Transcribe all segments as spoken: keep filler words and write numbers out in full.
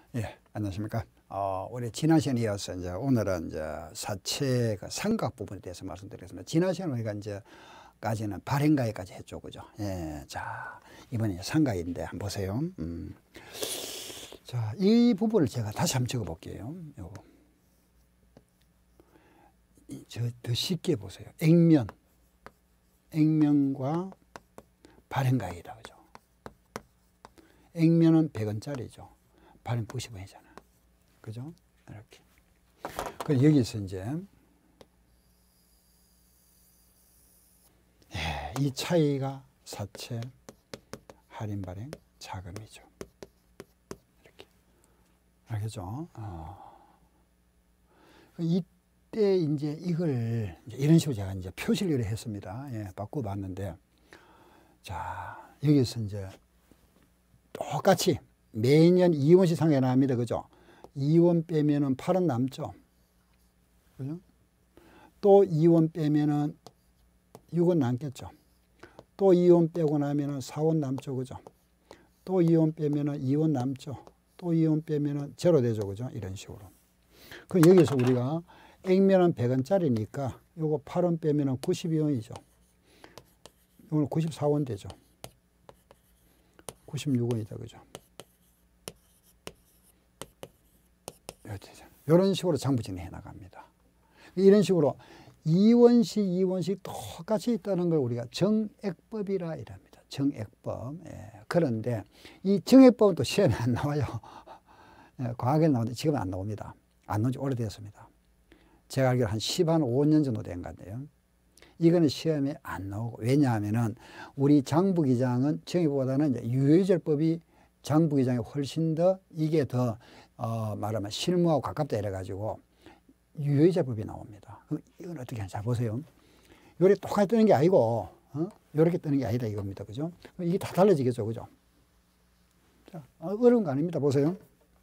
예, 안녕하십니까. 어, 우리 지난 시간에 이어서 이제 오늘은 이제 사채 그 삼각 부분에 대해서 말씀드리겠습니다. 지난 시간에 우리가 이제 까지는 발행가에까지 했죠, 그죠? 예, 자, 이번에 삼각인데 한번 보세요. 음. 자, 이 부분을 제가 다시 한번 적어 볼게요. 요거. 저, 더 쉽게 보세요. 액면. 액면과 발행가이다, 그죠? 액면은 백 원짜리죠. 발행 구십 원이잖아. 그죠? 이렇게. 그럼 여기서 이제, 예, 이 차이가 사채, 할인 발행, 자금이죠. 이렇게. 알겠죠? 어. 이때 이제 이걸, 이제 이런 식으로 제가 이제 표시를 했습니다. 예, 바꿔봤는데, 자, 여기서 이제 똑같이 매년 이 원씩 상해 나옵니다. 그죠? 이 원 빼면은 팔 원 남죠. 그죠? 또 이 원 빼면은 육 원 남겠죠. 또 이 원 빼고 나면은 사 원 남죠. 그죠? 또 이 원 빼면은 이 원 남죠. 또 이 원 빼면은 제로 되죠. 그죠? 이런 식으로. 그럼 여기서 우리가 액면은 백 원짜리니까 요거 팔 원 빼면은 구십이 원이죠. 이거는 구십사 원 되죠. 구십육 원이다. 그죠? 이런 식으로 장부 진행해 나갑니다. 이런 식으로 이 원씩 이 원씩 똑같이 있다는 걸 우리가 정액법이라 이랍니다. 정액법. 예. 그런데 이 정액법은 또 시험에 안 나와요. 예, 과학에 나오는데 지금은 안 나옵니다. 안 나온 지 오래됐습니다. 제가 알기로 한 십오 년 정도 된 것 같아요. 이거는 시험에 안 나오고, 왜냐하면은 우리 장부기장은 정액보다는 이제 유효절법이 장부기장이 훨씬 더 이게 더 어, 말하면 실무하고 가깝다 이래가지고 유효절법이 나옵니다. 그럼 이건 어떻게 하는지 잘 보세요. 요렇게 똑같이 뜨는 게 아니고, 어? 요렇게 뜨는 게 아니다 이겁니다. 그죠? 이게 다 달라지겠죠. 그죠? 자, 어려운 거 아닙니다. 보세요.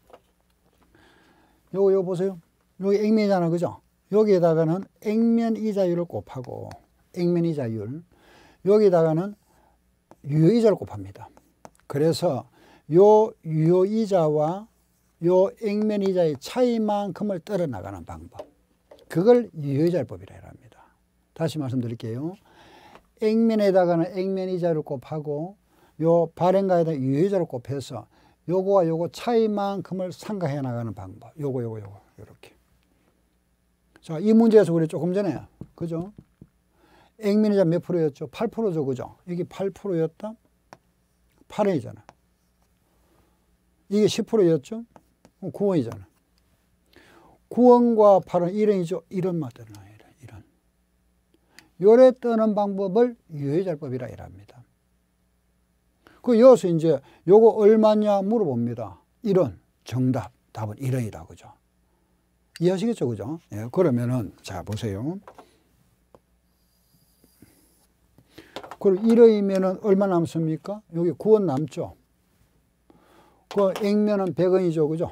요거, 요거 보세요. 여기 액면이잖아. 그죠? 여기에다가는 액면 이자율을 곱하고, 액면 이자율. 여기다가는 유효이자를 곱합니다. 그래서 요 유효이자와 요 액면 이자의 차이만큼을 떨어 나가는 방법. 그걸 유효이자율법이라 합니다. 다시 말씀드릴게요. 액면에다가는 액면 이자를 곱하고 요 발행가에다 유효이자를 곱해서 요거와 요거 차이만큼을 상각해 나가는 방법. 요거 요거 요거 요렇게. 자, 이 문제에서 우리 조금 전에 그죠? 액면 이자 몇 프로였죠? 팔 퍼센트죠. 그죠? 이게 팔 퍼센트였다? 팔 원이잖아. 이게 십 퍼센트였죠? 구 원이잖아. 구 원과 팔 원, 일 원이죠. 일 원만 뜨는 거예요. 일 원. 요래 뜨는 방법을 유효이자법이라 이랍니다. 그 여기서 이제 요거 얼마냐 물어봅니다. 일 원. 정답. 답은 일 원이다. 그죠? 이해하시겠죠? 그죠? 예, 그러면은, 자, 보세요. 그럼 일 원이면은 얼마 남습니까? 여기 구 원 남죠? 그 액면은 백 원이죠. 그죠?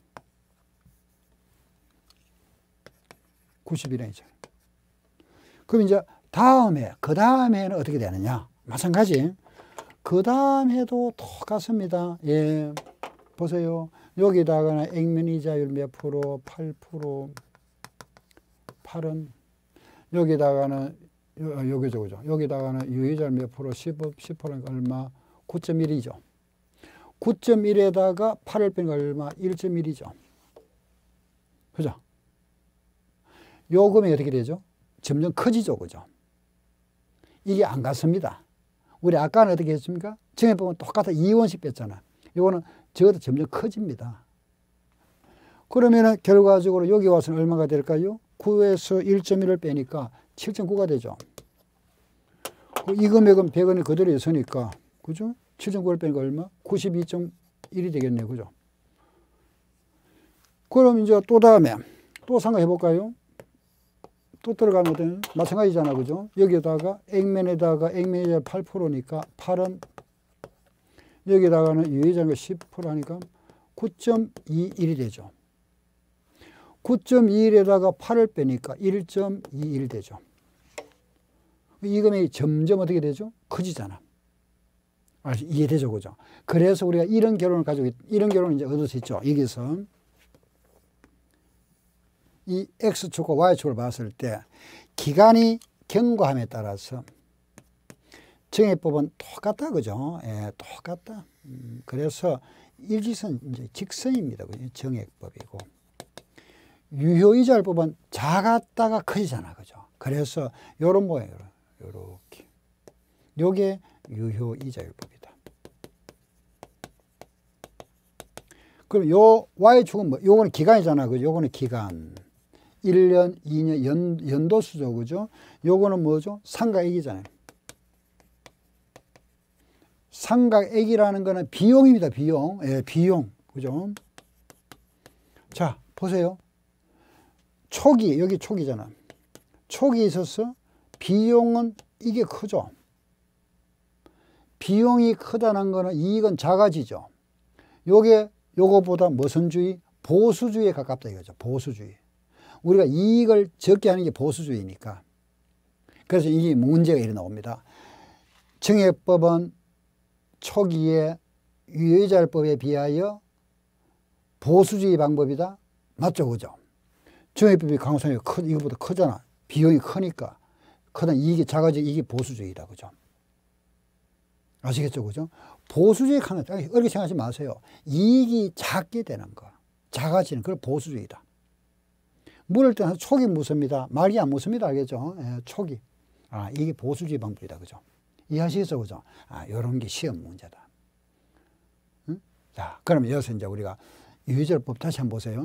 구십일 원이죠. 그럼 이제 다음에, 그 다음 해는 어떻게 되느냐? 마찬가지. 그 다음 해도 똑같습니다. 예. 보세요. 여기다가는 액면 이자율 몇 프로? 팔 퍼센트. 팔 원. 여기다가는, 여기죠. 그죠? 여기다가는 유효이자율 몇 프로? 십, 십 퍼센트 얼마? 구 점 일이죠. 구 점 일에다가 팔을 빼니까 얼마? 일 점 일이죠. 그죠? 요금이 어떻게 되죠? 점점 커지죠. 그죠? 이게 안 같습니다. 우리 아까는 어떻게 했습니까? 정액법은 똑같아. 이 원씩 뺐잖아. 요거는 적어도 점점 커집니다. 그러면은 결과적으로 여기 와서는 얼마가 될까요? 구에서 일 점 일을 빼니까 칠 점 구가 되죠. 이 금액은 백 원이 그대로 있으니까, 그죠? 칠 점 구를 빼니까 얼마? 구십이 점 일이 되겠네요. 그죠? 그럼 이제 또 다음에 또 생각해 볼까요? 또 들어가면 마찬가지잖아. 그죠? 여기다가 액면에다가 액면이자 팔 퍼센트니까 팔 원. 여기다가는 유효이자가 십 퍼센트 하니까 구 점 이일이 되죠. 구 점 이일에다가 팔을 빼니까 일 점 이일 되죠. 이 금액이 점점 어떻게 되죠? 커지잖아. 아, 이해되죠, 그죠? 그래서 우리가 이런 결론을 가지고, 이런 결론을 이제 얻을 수 있죠. 여기서 이 X축과 Y축을 봤을 때 기간이 경과함에 따라서 정해법은 똑같다, 그죠? 예, 똑같다. 음, 그래서 일직선, 이제 직선입니다. 그죠? 정액법이고. 유효이자율법은 작았다가 커지잖아, 그죠? 그래서 요런 모양이에요. 요렇게. 요게 유효이자율법이다. 그럼 요 Y축은 뭐, 요거는 기간이잖아, 그죠? 요거는 기간. 일 년, 이 년, 연, 연도수죠, 그죠? 요거는 뭐죠? 상가액이잖아요. 상가액이라는 거는 비용입니다, 비용. 예, 비용. 그죠? 자, 보세요. 촉이, 여기 촉이잖아. 촉이 있어서 비용은 이게 크죠. 비용이 크다는 거는 이익은 작아지죠. 요게, 요거보다 무슨 주의? 보수주의에 가깝다 이거죠. 보수주의. 우리가 이익을 적게 하는 게 보수주의니까. 그래서 이게 문제가 이리 나옵니다. 정액법은 초기에 유효이자율법에 비하여 보수주의 방법이다. 맞죠, 그죠? 정액법이 강성이 크, 이거보다 크잖아. 비용이 크니까. 크다 이익이 작아지고 이게 보수주의다, 그죠? 아시겠죠, 그죠? 보수주의 하는, 어렵게 생각하지 마세요. 이익이 작게 되는 거, 작아지는 그걸 보수주의다. 물을 떠나서 촉이 무섭니다. 말이 안 무섭니다, 알겠죠? 예, 촉이. 아, 이게 보수주의 방법이다, 그죠? 이해하시겠죠, 그죠? 아, 요런 게 시험 문제다. 응? 자, 그럼 여기서 이제 우리가 유효이자율법 다시 한번 보세요.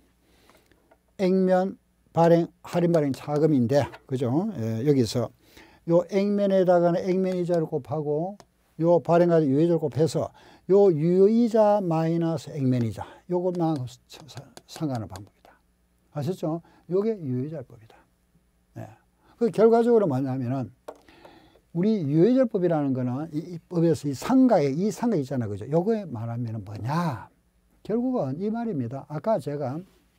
액면 발행, 할인 발행 차금인데, 그죠? 예, 여기서 요 액면에다가는 액면이자를 곱하고 요 발행가지고 유효이자를 곱해서 요 유효이자 마이너스 액면이자 요것만 상관하는 방법이다. 아셨죠? 요게 유효이자율법이다. 예. 그 결과적으로 뭐냐면은 우리 유효이자율법이라는 거는 이, 이 법에서 이 상가액, 이 상가액 있잖아, 그죠? 요거에 말하면은 뭐냐? 결국은 이 말입니다. 아까 제가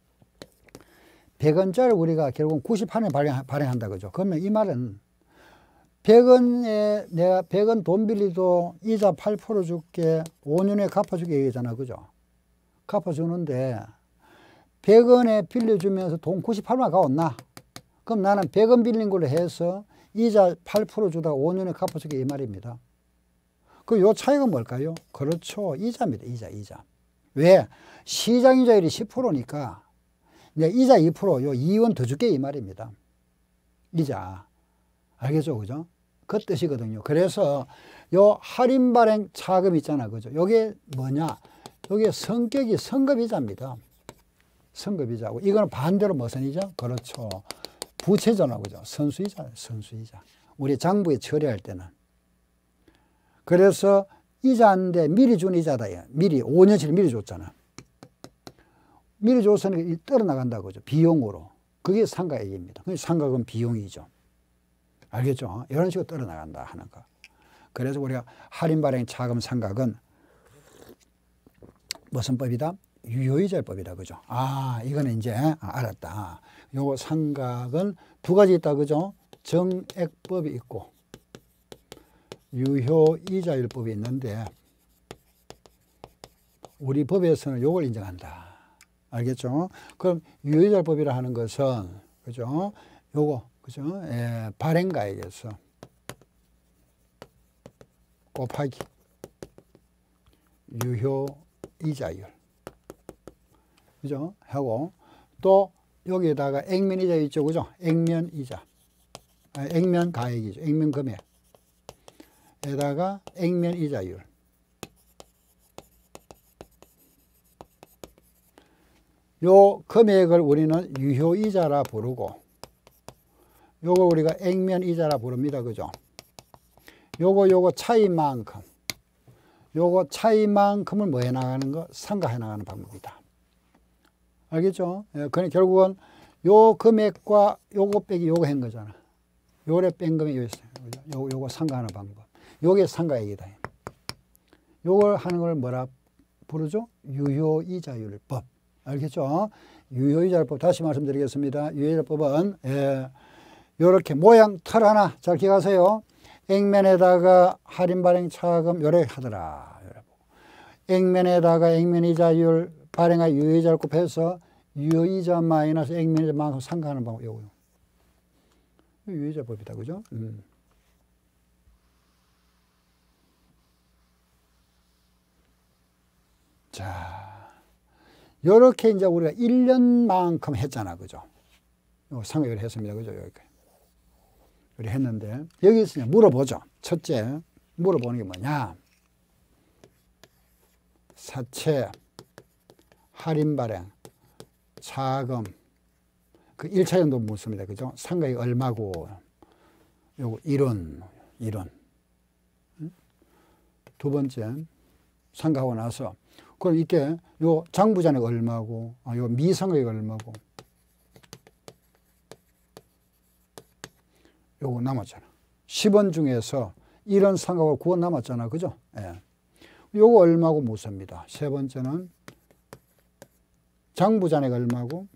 백 원짜리 우리가 결국 구십팔 년에 발행, 발행한다, 그죠? 그러면 이 말은 백 원에 내가 백 원 돈 빌리도 이자 팔 퍼센트 줄게, 오 년에 갚아주게 얘기잖아, 그죠? 갚아주는데 백 원에 빌려주면서 돈 구십팔만 가왔나? 그럼 나는 백 원 빌린 걸로 해서 이자 팔 퍼센트 주다가 오 년에 갚아주게 이 말입니다. 그 요 차이가 뭘까요? 그렇죠. 이자입니다. 이자, 이자. 왜? 시장이자율이 십 퍼센트니까 내가 이자 이 퍼센트, 요 이 원 더 줄게 이 말입니다. 이자. 알겠죠? 그죠? 그 뜻이거든요. 그래서 요 할인 발행 차금 있잖아. 그죠? 요게 뭐냐? 요게 성격이 성급이자입니다. 성급이자고. 이거는 반대로 무슨 이자? 그렇죠. 부채잖아. 그죠? 선수이자, 선수이자. 우리 장부에 처리할 때는. 그래서 이자인데 미리 준 이자다. 미리, 오 년치를 미리 줬잖아. 미리 줬으니까 떨어나간다고 그죠? 비용으로. 그게 상가액입니다. 상가액은 비용이죠. 알겠죠? 이런 식으로 떨어나간다 하는 거. 그래서 우리가 할인 발행 차금 상각은 무슨 법이다? 유효이자율법이다. 그죠? 아, 이거는 이제 아, 알았다. 요거 상각은 두 가지 있다. 그죠? 정액법이 있고 유효이자율법이 있는데 우리 법에서는 요걸 인정한다. 알겠죠? 그럼 유효이자율법이라 하는 것은 그죠? 요거 그죠? 예, 발행가액에서 곱하기 유효이자율 그죠? 하고 또 여기에다가 액면이자 있죠, 그죠? 액면이자, 아, 액면 가액이죠, 액면 금액. 에다가 액면이자율. 요 금액을 우리는 유효이자라 부르고, 요거 우리가 액면이자라 부릅니다, 그죠? 요거 요거 차이만큼, 요거 차이만큼을 뭐 해나가는 거? 상가해 나가는 방법이다. 알겠죠? 예, 그러니 결국은 요 금액과 요거 빼기 요거 한 거잖아. 요래 뺀 금액이 요 있어요. 요거, 요거 상가하는 방법. 요게 상가액이다. 요걸 하는 걸 뭐라 부르죠? 유효이자율법. 알겠죠? 유효이자율법 다시 말씀드리겠습니다. 유효이자율법은 예, 요렇게 모양 틀 하나 잘 기억하세요. 액면에다가 할인 발행 차금 요래 하더라. 액면에다가 액면이자율 발행할 유효이자를 곱해서 유효이자 마이너스 액면이자만큼 상가하는 방법 요거요. 유효이자법이다, 그죠? 음. 자, 요렇게 이제 우리가 일 년만큼 했잖아, 그죠? 상각을 했습니다, 그죠? 여기까지. 우리 했는데, 여기서 이제 물어보죠. 첫째, 물어보는 게 뭐냐? 사채, 할인 발행, 차금, 그 일 차 연도 묻습니다, 그죠? 상각이 얼마고, 요거 일 원, 일 원. 두 번째, 상각하고 나서, 그럼 이때 요 장부잔액 얼마고, 아, 요 미상각이 얼마고, 요거 남았잖아. 십 원 중에서 일 원 상각하고 구 원 남았잖아, 그죠? 예. 요거 얼마고 묻습니다. 세 번째는 장부잔액 얼마고,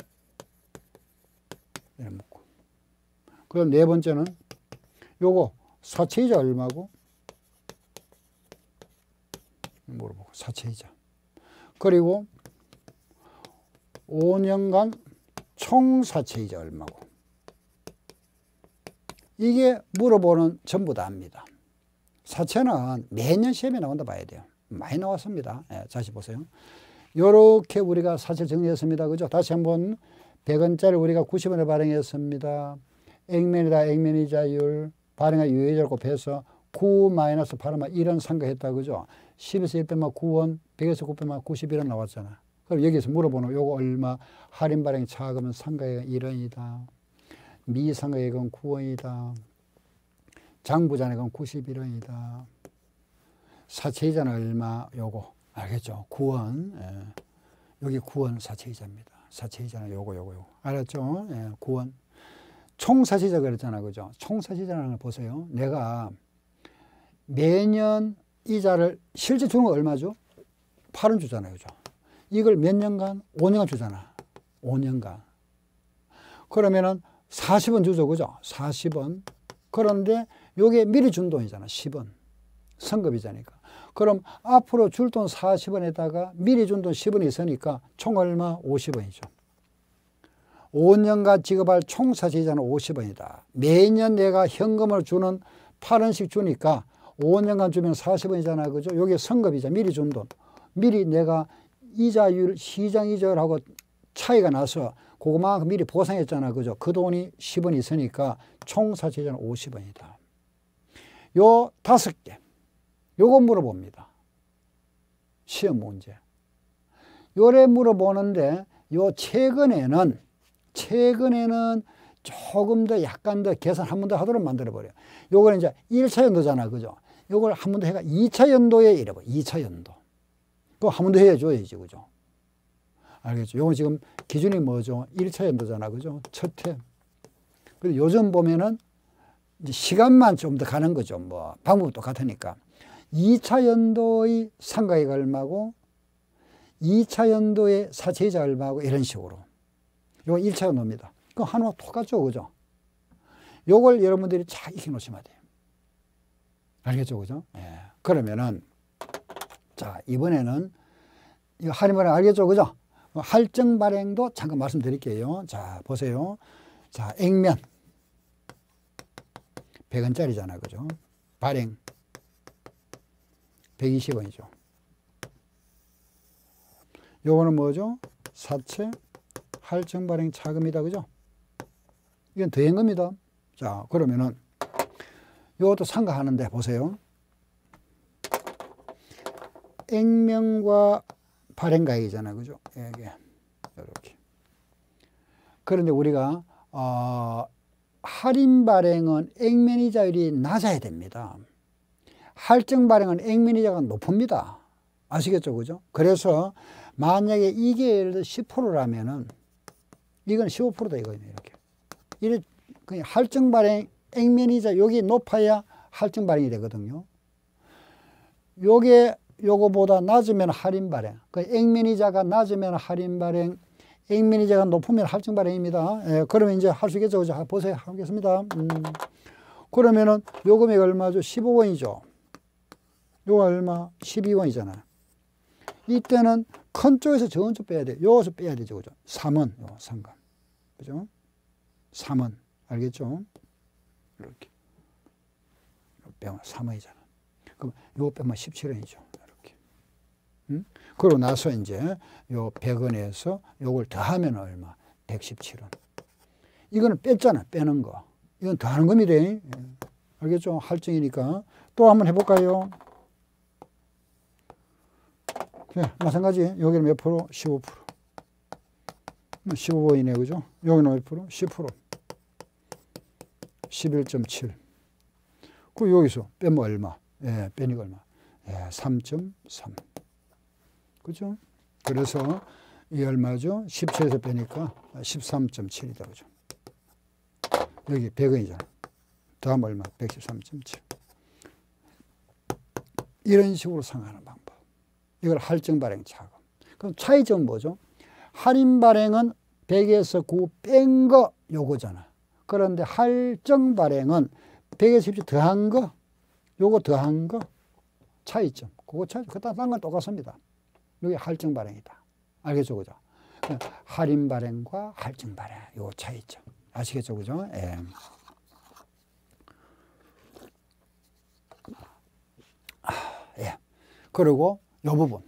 네, 묻고. 그럼 네 번째는 요거 사채이자 얼마고, 물어보고 사채이자. 그리고 오 년간 총 사채이자 얼마고. 이게 물어보는 전부 다입니다. 사채는 매년 시험에 나온다 봐야 돼요. 많이 나왔습니다. 예, 다시 보세요. 요렇게 우리가 사채 정리했습니다. 그죠? 다시 한번 백 원짜리 우리가 구십 원에 발행했습니다. 액면이다 액면이자율 발행할 유효이자를 곱해서 구 마이너스 팔 원만 일 원 상각했다, 그죠? 십에서 일 빼면 구 원, 백에서 구 빼면 구십일 원 나왔잖아. 그럼 여기서 물어보는 요거 얼마? 할인 발행 차금은 상각액은 일 원이다. 미상각액은 구 원이다. 장부잔액은 구십일 원이다. 사채이자는 얼마? 요거 알겠죠? 구 원. 예. 여기 구 원 사채이자입니다. 사채이자는 요거 요거 요거. 알았죠? 예, 구 원. 총 사채이자 그랬잖아, 그죠? 총 사채이자라는 걸 보세요. 내가 매년 이자를 실제 주는 거 얼마죠? 팔 원 주잖아요, 그죠? 이걸 몇 년간? 오 년간 주잖아. 오 년간. 그러면은 사십 원 주죠, 그죠? 사십 원. 그런데 요게 미리 준 돈이잖아, 십 원. 선급이자니까. 그럼 앞으로 줄 돈 사십 원에다가 미리 준 돈 십 원이 있으니까 총 얼마? 오십 원이죠. 오 년간 지급할 총 사채이자는 오십 원이다. 매년 내가 현금을 주는 팔 원씩 주니까 오 년간 주면 사십 원이잖아, 그죠? 요게 선급이자, 미리 준 돈. 미리 내가 이자율, 시장 이자율하고 차이가 나서 그거만큼 미리 보상했잖아, 그죠? 그 돈이 십 원이 있으니까 총 사채이자는 오십 원이다. 요 다섯 개. 요거 물어봅니다. 시험 문제. 요래 물어보는데 요 최근에는 최근에는 조금 더 약간 더 계산 한 번 더 하도록 만들어버려요. 요거는 이제 일 차 연도잖아, 그죠? 요걸 한 번 더 해가 이 차 연도에 이래봐. 이 차 연도. 그거 한 번 더 해줘야지, 그죠? 알겠죠? 요건 지금 기준이 뭐죠? 일 차 연도잖아, 그죠? 첫 해. 그리고 요즘 보면은 이제 시간만 좀 더 가는 거죠. 뭐, 방법도 똑같으니까. 이 차 연도의 상각액 얼마고, 이 차 연도의 사채이자 얼마고, 이런 식으로. 요건 일 차 연도입니다. 그럼 하나와 똑같죠, 그죠? 요걸 여러분들이 잘 익혀 놓으시면 돼요. 알겠죠, 그죠? 예. 그러면은, 자, 이번에는, 이거 할인 발행 알겠죠, 그죠? 할증 발행도 잠깐 말씀드릴게요. 자, 보세요. 자, 액면. 백 원짜리잖아, 그죠? 발행. 백이십 원이죠. 요거는 뭐죠? 사채, 할증 발행 차금이다, 그죠? 이건 더한 겁니다. 자, 그러면은, 요것도 상각하는데, 보세요. 액면과 발행가액이잖아요, 그죠? 이게, 이렇게. 그런데 우리가, 어, 할인 발행은 액면이자율이 낮아야 됩니다. 할증 발행은 액면이자가 높습니다. 아시겠죠, 그죠? 그래서 만약에 이게 예를 들어 십 퍼센트라면은 이건 십오 퍼센트다 이거예요, 이렇게. 이래 그냥 할증 발행 액면이자 여기 높아야 할증 발행이 되거든요. 요게 요거보다 낮으면 할인 발행. 그 액면이자가 낮으면 할인 발행, 액면이자가 높으면 할증 발행입니다. 예, 그러면 이제 할 수 있겠죠, 그죠? 보세요, 하겠습니다. 음, 그러면은 요 금액 얼마죠? 십오 원이죠. 요거 얼마? 십이 원이잖아요. 이때는 큰 쪽에서 적은 쪽 빼야 돼. 요것을 빼야 되죠. 그죠? 삼 원. 요 상감. 그죠? 삼 원. 알겠죠? 이렇게. 빼면 삼 원이잖아. 그럼 요거 빼면 십칠 원이죠. 이렇게. 응? 그러고 나서 이제 요 백 원에서 요걸 더하면 얼마? 백십칠 원. 이거는 뺐잖아. 빼는 거. 이건 더하는 겁니다. 예. 알겠죠? 할증이니까. 또 한번 해볼까요? 네, 마찬가지. 여기는 몇 프로? 십오 퍼센트. 십오 원이네, 그죠? 여기는 몇 프로? 십 퍼센트. 십일 점 칠. 그 여기서 빼면 얼마? 예, 빼니까 얼마? 예, 삼 점 삼. 그죠? 그래서 이 얼마죠? 십칠에서 빼니까 십삼 점 칠이다, 그죠? 여기 백 원이잖아. 다음 얼마? 백십삼 점 칠. 이런 식으로 상하는 방법. 이걸 할증 발행 차금. 그럼 차이점은 뭐죠? 할인 발행은 백에서 구 뺀 거 요거잖아. 그런데 할증 발행은 백에서 십 더한 거, 요거 더한 거 차이점. 그거 차이, 그다 딴 건 똑같습니다. 이게 할증 발행이다. 알겠죠, 그죠? 할인 발행과 할증 발행, 요 차이점. 아시겠죠, 그죠? 예. 아, 예. 그리고 요 부분.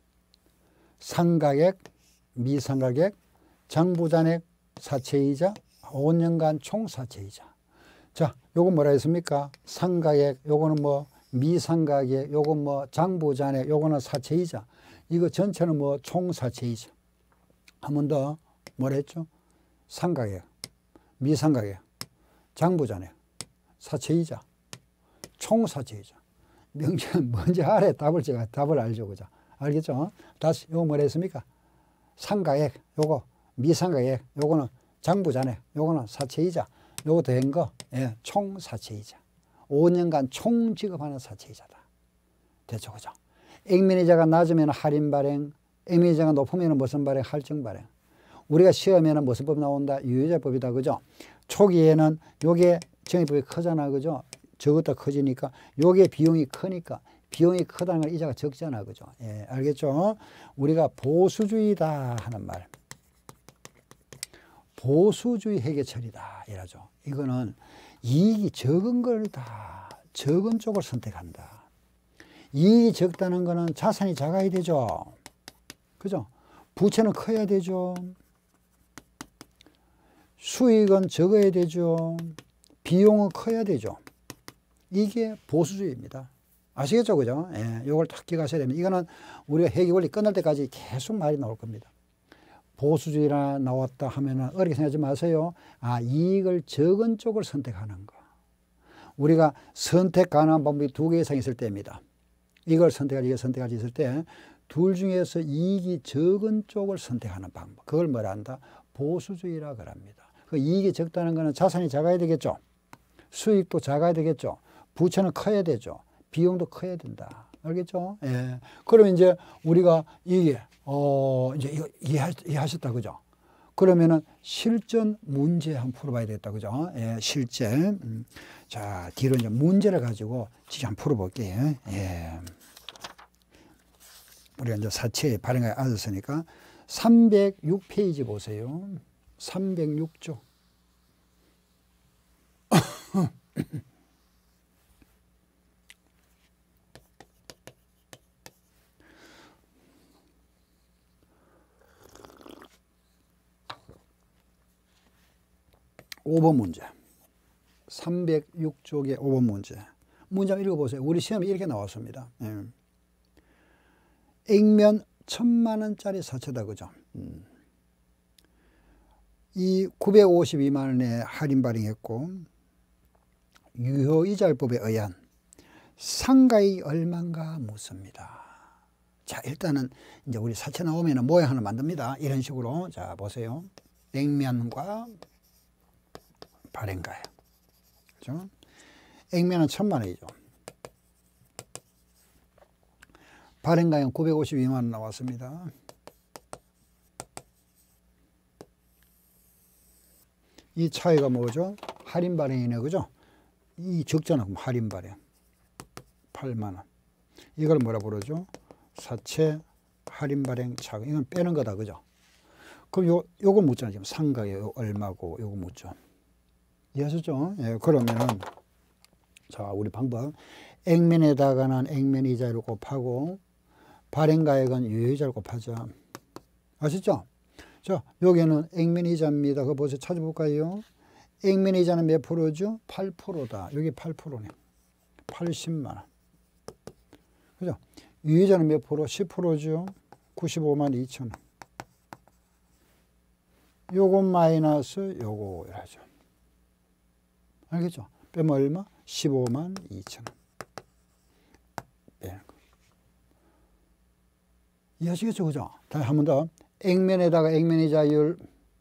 상가액, 미상가액, 장부잔액, 사채이자, 오 년간 총 사채이자. 자, 요거 뭐라 했습니까? 상가액, 요거는 뭐 미상가액, 요건 뭐 장부잔액, 요거는 사채이자. 이거 전체는 뭐 총 사채이자. 한 번 더 뭐라 했죠? 상가액, 미상가액, 장부잔액, 사채이자, 총 사채이자. 명제는 뭔지 알아야 답을 제가 답을 알죠, 그죠? 알겠죠? 다시 요거 뭐라 했습니까? 상가액, 요거 미상가액, 요거는 장부잔액, 요거는 사채이자, 요거 더한 거, 예, 총 사채이자. 오 년간 총 지급하는 사채이자다. 됐죠, 그죠? 액면이자가 낮으면 할인 발행, 액면이자가 높으면 무슨 발행? 할증 발행. 우리가 시험에는 무슨 법 나온다? 유효자법이다, 그죠? 초기에는 요게 정의법이 크잖아, 그죠? 저것도 커지니까 요게 비용이 크니까 비용이 크다는 건 이자가 적잖아, 그죠? 예, 알겠죠? 우리가 보수주의다 하는 말. 보수주의 회계처리다 이라죠. 이거는 이익이 적은 걸 다 적은 쪽을 선택한다. 이익이 적다는 거는 자산이 작아야 되죠. 그죠? 부채는 커야 되죠. 수익은 적어야 되죠. 비용은 커야 되죠. 이게 보수주의입니다. 아시겠죠? 그죠? 예, 요걸 딱 기억하셔야 됩니다. 이거는 우리가 회계 원리 끝날 때까지 계속 말이 나올 겁니다. 보수주의라 나왔다 하면은 어렵게 생각하지 마세요. 아, 이익을 적은 쪽을 선택하는 거. 우리가 선택 가능한 방법이 두 개 이상 있을 때입니다. 이걸 선택할, 이걸 선택할 있을 때 둘 중에서 이익이 적은 쪽을 선택하는 방법. 그걸 뭐라 한다? 보수주의라 그럽니다. 그 이익이 적다는 거는 자산이 작아야 되겠죠. 수익도 작아야 되겠죠. 부채는 커야 되죠. 비용도 커야 된다. 알겠죠? 예. 그러면 이제 우리가 이게, 어, 이제 이거 이해하, 이해하셨다. 그죠? 그러면은 실전 문제 한번 풀어봐야 되겠다. 그죠? 예, 실제. 음. 자, 뒤로 이제 문제를 가지고 직접 한번 풀어볼게요. 예. 우리가 이제 사채 발행에 앉았으니까 삼백육 페이지 보세요. 삼백육 조. 오 번 문제. 삼백육 쪽의 오 번 문제. 문제 한번 읽어보세요. 우리 시험에 이렇게 나왔습니다. 예. 액면 천만 원짜리 사채다, 그죠? 음. 이 구백오십이만 원에 할인 발행했고, 유효이자율법에 의한 상가액이 얼마인가 묻습니다. 자, 일단은 이제 우리 사채 나오면 모양 하나 만듭니다. 이런 식으로. 자, 보세요. 액면과 발행가액. 그죠? 액면은 천만 원이죠. 발행가액은 구백오십이만 원 나왔습니다. 이 차이가 뭐죠? 할인 발행이네, 그죠? 이 적잖아. 그럼 할인 발행. 팔만 원. 이걸 뭐라 부르죠? 사채 할인 발행 차금. 이건 빼는 거다. 그죠? 그럼 요, 요거 묻잖아. 지금 상가에 얼마고 요거 묻죠. 이해하셨죠? 예, 그러면은, 자, 우리 방법. 액면에다가는 액면 이자를 곱하고, 발행가액은 유효이자를 곱하자. 아시죠? 자, 여기는 액면 이자입니다. 그거 보세요. 찾아볼까요? 액면 이자는 몇 프로죠? 팔 퍼센트다. 여기 팔 퍼센트네. 팔십만 원. 그죠? 유효이자는 몇 프로? 십 퍼센트죠? 구십오만 이천 원. 요거 마이너스 요거 하죠. 알겠죠? 빼면 얼마? 십오만 이천 원. 빼는 거. 이해하시겠죠? 그죠? 다시 한 번 더. 액면에다가 액면이자율,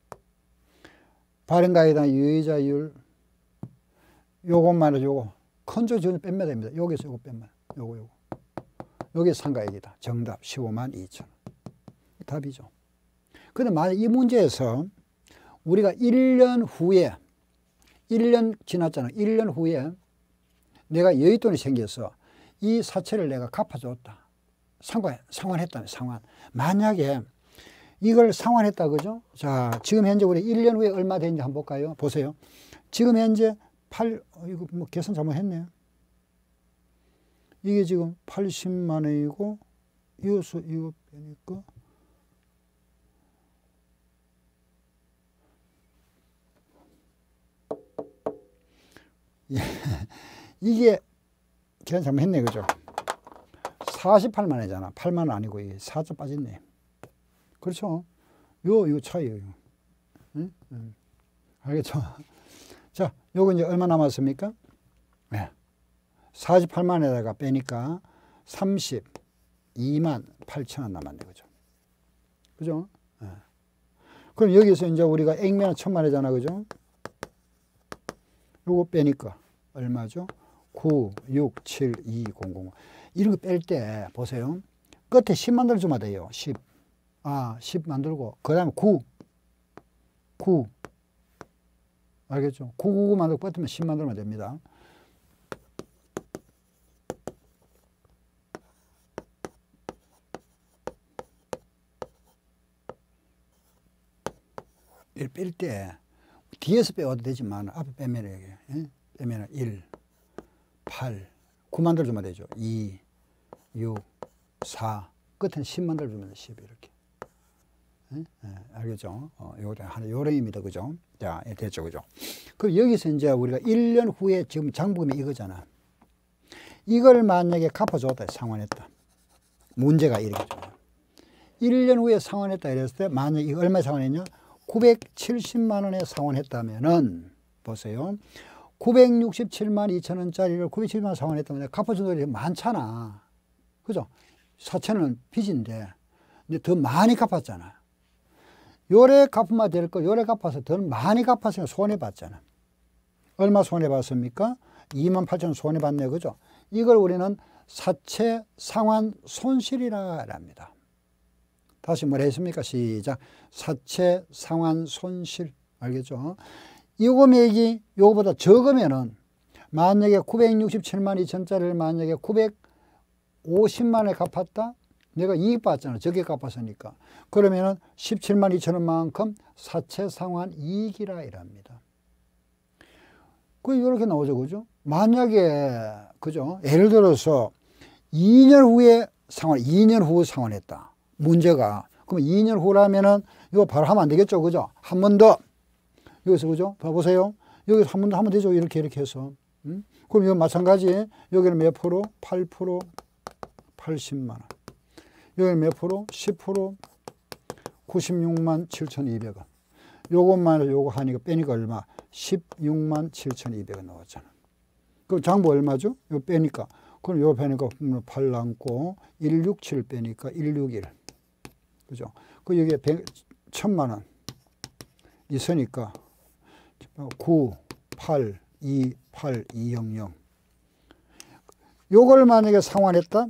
발행가에다가 유효이자율, 요거 마이너스 요거. 큰조 전혀 빼면 됩니다. 여기서 요거 빼면. 요거, 요거. 여기 상가액이다. 정답 십오만 이천 원. 답이죠. 근데 만약 이 문제에서 우리가 일 년 후에, 일 년 지났잖아. 일 년 후에 내가 여윳돈이 생겨서 이 사채를 내가 갚아줬다. 상환, 상환했다네, 상환. 만약에 이걸 상환했다, 그죠? 자, 지금 현재 우리 일 년 후에 얼마 되는지 한번 볼까요? 보세요. 지금 현재 팔, 어, 이거 뭐 계산 잘못했네요. 이게 지금 팔십만 원이고, 이거, 이거 빼니까, 이게 계산 잘못했네, 그죠? 사십팔만 원이잖아. 팔만 원 아니고, 이게 사 점 빠졌네. 그렇죠? 요, 요 차이에요. 응? 응. 알겠죠? 자, 요거 이제 얼마 남았습니까? 네. 사십팔만 원에다가 빼니까 삼십이만 팔천 원 남았네. 그죠? 그죠? 네. 그럼 여기서 이제 우리가 액면은 천만 원이잖아. 그죠? 요거 빼니까 얼마죠? 구, 육, 칠, 이, 공, 공. 이런 거 뺄 때 보세요. 끝에 십 만들어주면 돼요. 십. 아, 십 만들고, 그 다음에 구. 구. 알겠죠? 구, 구, 구 만들고 뻗으면 십 만들면 됩니다. 일 뺄 때, 뒤에서 빼와도 되지만, 앞에 빼면, 예? 빼면 일, 팔, 구 만들어주면 되죠. 이, 육, 사, 끝에는 십 만들어주면 돼. 십 이렇게. 예? 예, 알겠죠? 어, 요래, 하나, 요령입니다. 그죠? 자, 예, 됐죠? 그죠? 그럼 여기서 이제 우리가 일 년 후에 지금 장부금이 이거잖아. 이걸 만약에 갚아줬다, 상환했다. 문제가 이렇게 죠. 일 년 후에 상환했다 이랬을 때, 만약에 이거 얼마에 상환했냐? 구백칠십만 원에 상환했다면은, 보세요. 구백육십칠만 이천 원짜리를 구백칠십만 원 상환했다면 갚아준 돈이 많잖아. 그죠? 사채는 빚인데, 근데 더 많이 갚았잖아. 요래 갚으면 될 거, 요래 갚아서 더 많이 갚았으니까 손해봤잖아. 얼마 손해봤습니까? 이만 팔천 원 손해봤네. 그죠? 이걸 우리는 사채 상환 손실이라 합니다. 다시 뭐라 했습니까? 시작. 사채 상환 손실. 알겠죠? 이 금액이 요거보다 적으면은, 만약에 구백육십칠만 이천짜리를 만약에 구백오십만 원에 갚았다? 내가 이익 받잖아. 적게 갚았으니까. 그러면은 십칠만 이천 원만큼 사채 상환 이익이라 이랍니다. 그, 이렇게 나오죠. 그죠? 만약에, 그죠? 예를 들어서 이 년 후에 상환, 이 년 후 상환했다. 문제가. 그럼 이 년 후라면은 이거 바로 하면 안 되겠죠. 그죠? 한 번 더. 여기서, 그죠? 봐보세요. 여기서 한 번 더 하면 되죠. 이렇게, 이렇게 해서. 음? 그럼 이건 마찬가지. 여기는 몇 프로? 팔 퍼센트, 팔십만 원. 여기는 몇 프로? 십 퍼센트, 구십육만 칠천이백 원. 요것만 요거 하니까 빼니까 얼마? 십육만 칠천이백 원 나왔잖아. 그럼 장부 얼마죠? 이거 빼니까. 그럼 요거 빼니까 팔 남고, 백육십칠 빼니까 백육십일. 그죠? 그 여기에 천만 원 있으니까 구, 팔, 이, 팔, 이백영. 요걸 만약에 상환했다?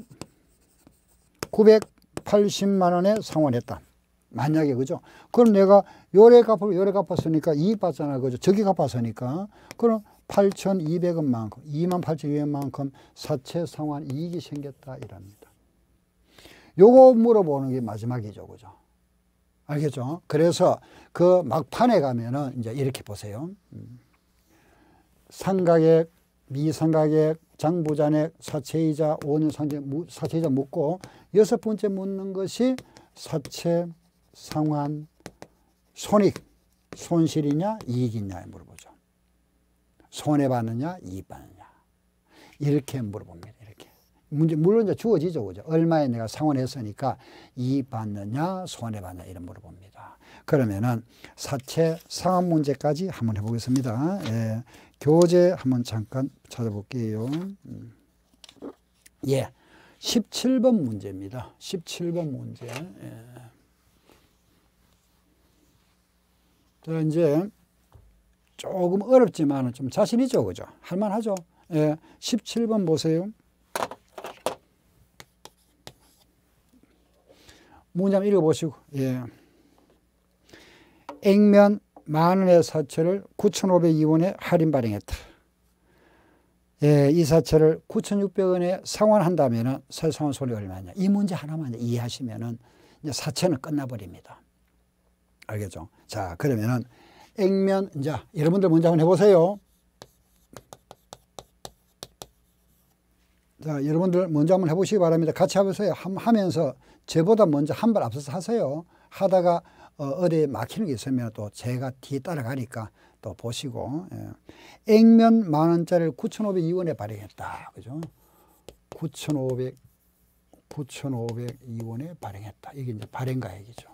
구백팔십만 원에 상환했다. 만약에, 그죠? 그럼 내가 요래 갚고 요래 갚았으니까 이익 받잖아. 그죠? 저기 갚았으니까. 그럼 팔천이백원만큼, 이만 팔천이백만큼 사채 상환 이익이 생겼다 이랍니다. 요거 물어보는 게 마지막이죠. 그죠? 알겠죠? 그래서 그 막판에 가면은 이제 이렇게 보세요. 상가액, 미상가액, 장부잔액, 사채이자, 오 년 상제, 사채이자 묻고 여섯 번째 묻는 것이 사채 상환 손익, 손실이냐 이익이냐 물어보죠. 손해받느냐 이익받느냐 이렇게 물어봅니다. 이렇게 문제 물론 이제 주어지죠. 그죠? 얼마에 내가 상환했으니까 이익받느냐 손해받느냐 이런 물어봅니다. 그러면은 사채 상환 문제까지 한번 해보겠습니다. 예. 교재 한번 잠깐 찾아볼게요. 음. 예. 십칠 번 문제입니다. 십칠 번 문제. 예. 자, 이제 조금 어렵지만 좀 자신있죠. 그죠? 할만하죠? 예. 십칠 번 보세요. 문제 한번 읽어보시고. 예. 액면 만원의 사채를 구천오백이원에 할인 발행했다. 예, 이 사채를 구천육백원에 상환한다면 설상환 손익이 얼마냐. 이 문제 하나만 이해하시면 이제 사채는 끝나버립니다. 알겠죠? 자, 그러면은 액면, 이제 여러분들 먼저 한번 해보세요. 자, 여러분들 먼저 한번 해보시기 바랍니다. 같이 해보세요. 하면서 저보다 먼저 한 발 앞서서 하세요. 하다가 어, 어디에 막히는 게 있으면 또 제가 뒤에 따라가니까 또 보시고. 예. 액면 만원짜리를 구천오백이원에 발행했다. 그죠? 구천오백, 구천오백이원에 발행했다. 이게 이제 발행가액이죠.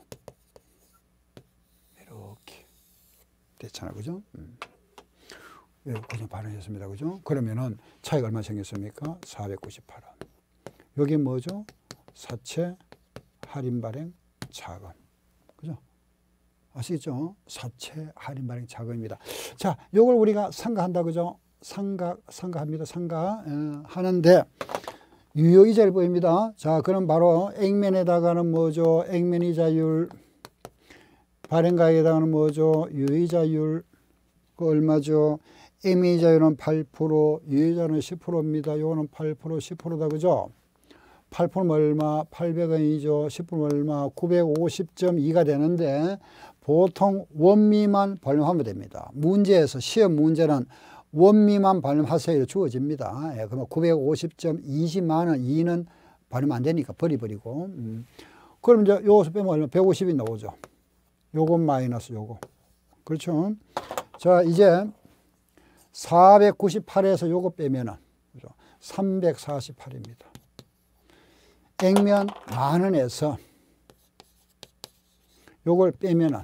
이렇게 됐잖아. 그죠? 음. 그냥 발행했습니다. 그죠? 그러면은 차이가 얼마 생겼습니까? 사백구십팔원. 여기 뭐죠? 사채 할인 발행 자금. 그죠? 아시겠죠? 사채 할인 발행 자금입니다. 자, 요걸 우리가 상가한다. 그죠? 상가, 상가합니다. 상가 에, 하는데 유효이자를 보입니다. 자, 그럼 바로 액면에다가는 뭐죠? 액면 이자율, 발행가액에다가는 뭐죠? 유효이자율, 그 얼마죠? 액면 이자율은 팔 퍼센트, 유효이자는 십 퍼센트입니다. 요거는 팔 퍼센트, 십 퍼센트다. 그죠? 팔 퍼센트 얼마? 팔백원이죠. 십 퍼센트 얼마? 구백오십 점 이가 되는데 보통 원미만 발령하면 됩니다. 문제에서 시험 문제는 원미만 발령하세요 주어집니다. 예, 그러면 구백오십 점 이십만 원, 이는 발령 안 되니까 버리버리고. 음. 그럼 이제 요것을 빼면 얼마? 백오십이 나오죠. 요거 마이너스 요거. 그렇죠? 자, 이제 사백구십팔에서 요거 빼면은 그렇죠? 삼백사십팔입니다. 액면 만원에서 요걸 빼면은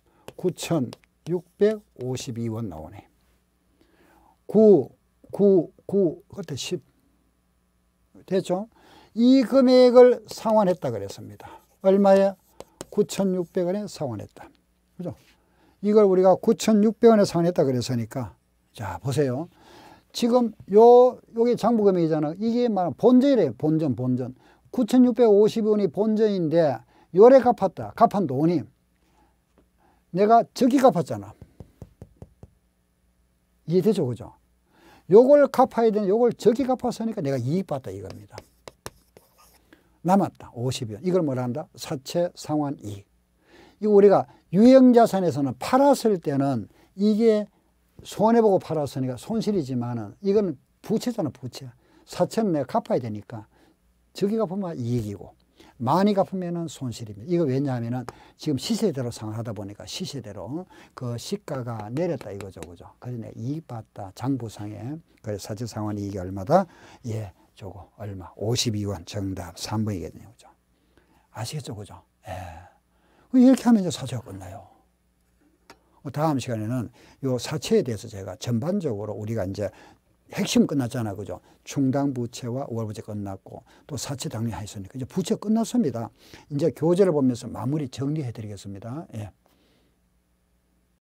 구천육백오십이원 나오네. 구, 구, 구, 그때 십. 됐죠? 이 금액을 상환했다 그랬습니다. 얼마에? 구천육백원에 상환했다. 그죠? 이걸 우리가 구천육백원에 상환했다 그랬으니까, 자, 보세요. 지금 요, 요게 장부금액이잖아. 이게 말 본전이래요. 본전, 본전. 구천육백오십원이 본전인데, 요래 갚았다. 갚은 돈이 내가 저기 갚았잖아. 이해되죠? 그죠? 요걸 갚아야 되는, 요걸 저기 갚았으니까 내가 이익 봤다 이겁니다. 남았다. 오십원. 이걸 뭐라 한다? 사채 상환 이익. 이거 우리가 유형자산에서는 팔았을 때는 이게 손해보고 팔았으니까 손실이지만은 이거는 부채잖아, 부채. 사채는 내가 갚아야 되니까 저기 갚으면 이익이고 많이 갚으면 손실입니다. 이거 왜냐하면 지금 시세대로 상환하다 보니까 시세대로 그 시가가 내렸다 이거죠. 그죠? 그래서 내가 이익 봤다. 장부상에. 그래서 사채 상환 이익이 얼마다? 예, 저거 얼마? 오십이원. 정답 삼 번이겠네요. 그죠? 아시겠죠? 그죠? 예. 이렇게 하면 이제 사채가 끝나요. 다음 시간에는 요 사채에 대해서 제가 전반적으로 우리가 이제 핵심 끝났잖아. 그죠? 충당 부채와 월부채 끝났고 또 사채 당연히 했으니까 이제 부채 끝났습니다. 이제 교재를 보면서 마무리 정리해 드리겠습니다. 예.